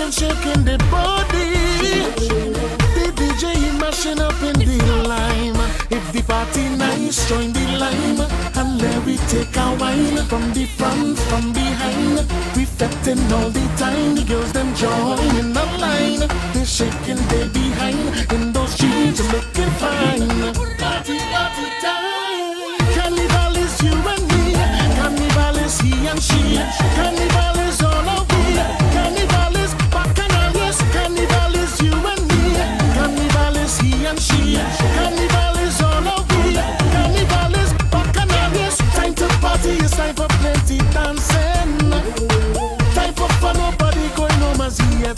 and shaking the body. The DJ mashing up in the lime. If the party nice, join the lime and let we take our wine from the front, from behind. We fetting all the time. The girls them join in the line. They shaking their behind in those jeans, looking fine. Party, party time. Carnival is you and me. Carnival is he and she. Carnival is all of we. Carnival is bacchanal, yes. Carnival is you and me. Carnival is he and she. Carnival is all of we. Carnival is bacchanal, yes. Time to party, it's time for plenty dancing. Time for fun, nobody going home as yet.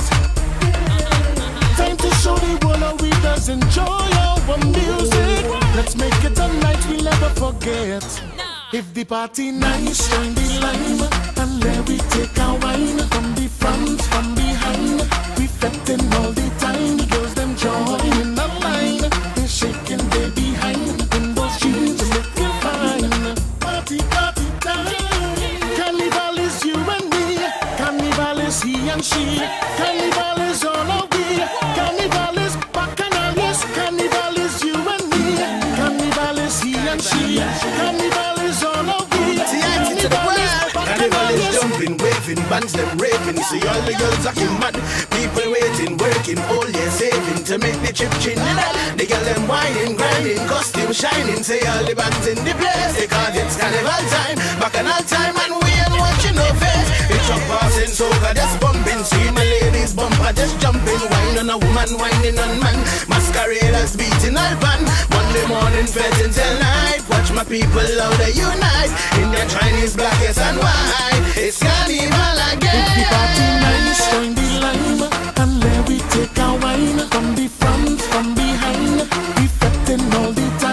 Time to show the world how we does enjoy our music. Let's make it a night we'll never forget. If the party nice, join the line and let we take our wine from the front, from behind. We fetting all the time. The girls them join in the line. They shaking their behind in those jeans, looking fine. Party, party time. Carnival is you and me. Carnival is he and she. Carnival is all of we. Carnival is bacchanal, yes. Carnival is you and me. Carnival is he and she. Carnival is all of we. Carnival is jumping, waving, bands them raving. See all the girls acting mad. People waiting, working, all year saving to make the trip chin. The girl them whining, grinding, costume shining. Say all the bands in the place because it's carnival time, bacchanal time, and we ain't watching no face. It's a passing soca just bumping. See my ladies bumper just jumping. Wine on a woman, whining on man. Masqueraders beating all band. Monday morning fete until night. Watch my people louder unite. In their Chinese, black, yes and white. It's carnival again. If the party nice, join the line and let we take our wine from the front, from behind. We fetting all the time.